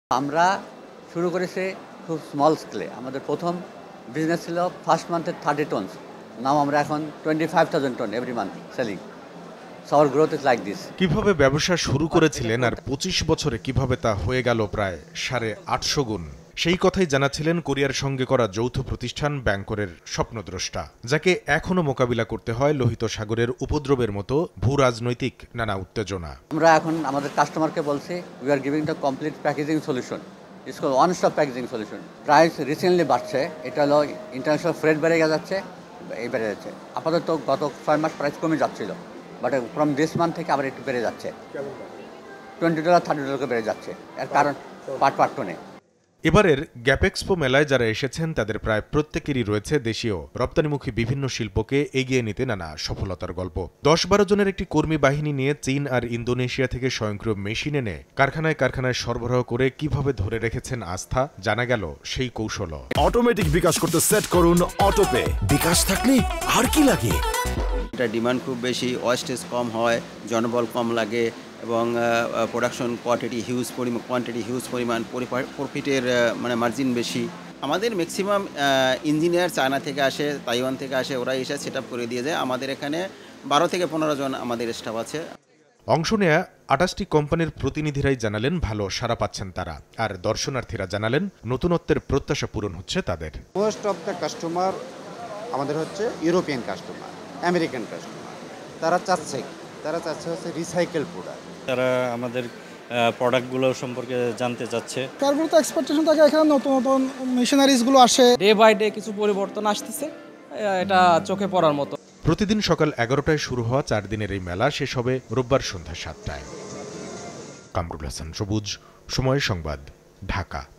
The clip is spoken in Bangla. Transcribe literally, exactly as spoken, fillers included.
আমরা শুরু করেছি খুব স্মল স্কেলে। আমাদের প্রথম বিজনেস ছিল ফার্স্ট মান্থে থার্টি টনস। নাও আমরা এখন twenty five thousand ton every month selling. So our growth is like this. কিভাবে ব্যবসা শুরু করেছিলেন আর পঁচিশ বছরে কিভাবে তা হয়ে গেল প্রায় সাড়ে আটশো গুণ, সেই কথাই জানাছিলেন কোরিয়ার সঙ্গে করা যৌথ প্রতিষ্ঠান ব্যাংকরের স্বপ্নদ্রষ্টা, যাকে এখনো মোকাবিলা করতে হয় লোহিত সাগরের উপদ্রবের মতো ভূ রাজনৈতিক নানা উত্তেজনা। আমরা এখন আমাদের কাস্টমারকে বলছি we are giving the complete packaging solution. It's call one stop packaging solution. Price recently বাড়ছে, এটা হলো ইন্টারন্যাশনাল ফ্রেট বেড়ে যাচ্ছে, এই বেড়ে যাচ্ছে। আপাতত গত ছয় মাস প্রাইস কমে যাচ্ছিল, বাট ফ্রম দিস মান্থ থেকে আবার একটু বেড়ে যাচ্ছে, টোয়েন্টি ডলার থার্টি ডলারকে বেড়ে যাচ্ছে। এর কারণ পার্ট পার্ট টোনে। এবারের গ্যাপএক্সপো মেলায় যারা এসেছেন তাদের প্রায় প্রত্যেকেরই রয়েছে দেশীয় রপ্তানিমুখী বিভিন্ন শিল্পকে এগিয়ে নিতে নানা সফলতার গল্প। দশ বারো জনের একটি কর্মী বাহিনী নিয়ে চীন আর ইন্দোনেশিয়া থেকে স্বয়ংক্রিয় মেশিন এনে কারখানায় কারখানায় সরবরাহ করে কিভাবে ধরে রেখেছেন আস্থা, জানা গেল সেই কৌশল। অটোমেটিক বিকাশ করতে সেট করুন অটোপে। বিকাশ থাকলে আর কি লাগে। এটা ডিমান্ড খুব বেশি, ওয়েস্টেজ কম হয়, জনবল কম লাগে এবং প্রোডাকশন কোয়ান্টিটি হিউজ পরিমাণ কোয়ান্টিটি হিউজ পরিমাণ প্রফিটের মানে মার্জিন বেশি। আমাদের ম্যাক্সিমাম ইঞ্জিনিয়ার চায়না থেকে আসে, তাইওয়ান থেকে আসে, ওরা এসে সেট আপ করে দিয়ে যায়। আমাদের এখানে বারো থেকে পনেরো জন আমাদের স্টাফ আছে। অংশ নেয়া আটাশটি কোম্পানির প্রতিনিধিরাই জানালেন ভালো সাড়া পাচ্ছেন তারা, আর দর্শনার্থীরা জানালেন নতুনত্বের প্রত্যাশা পূরণ হচ্ছে তাদের। মোস্ট অফ দ্য কাস্টমার আমাদের হচ্ছে ইউরোপিয়ান কাস্টমার, আমেরিকান কাস্টমার। তারা চাচ্ছে তারা চাচ্ছে হচ্ছে রিসাইকেল প্রোডাক্ট। তারা আমাদের প্রোডাক্টগুলো সম্পর্কে জানতে চাচ্ছে। তারপরে তো এক্সপেকটেশন থাকে এখানে নতুন নতুন মেশিনারিজগুলো আসে, ডে বাই ডে কিছু পরিবর্তন আসতেছে, এটা চোখে পড়ার মতো। প্রতিদিন সকাল এগারোটায় শুরু হওয়া চার দিনের এই মেলা শেষ হবে রোববার সন্ধ্যা সাতটায়। কামরুল হাসান সবুজ, সময় সংবাদ, ঢাকা।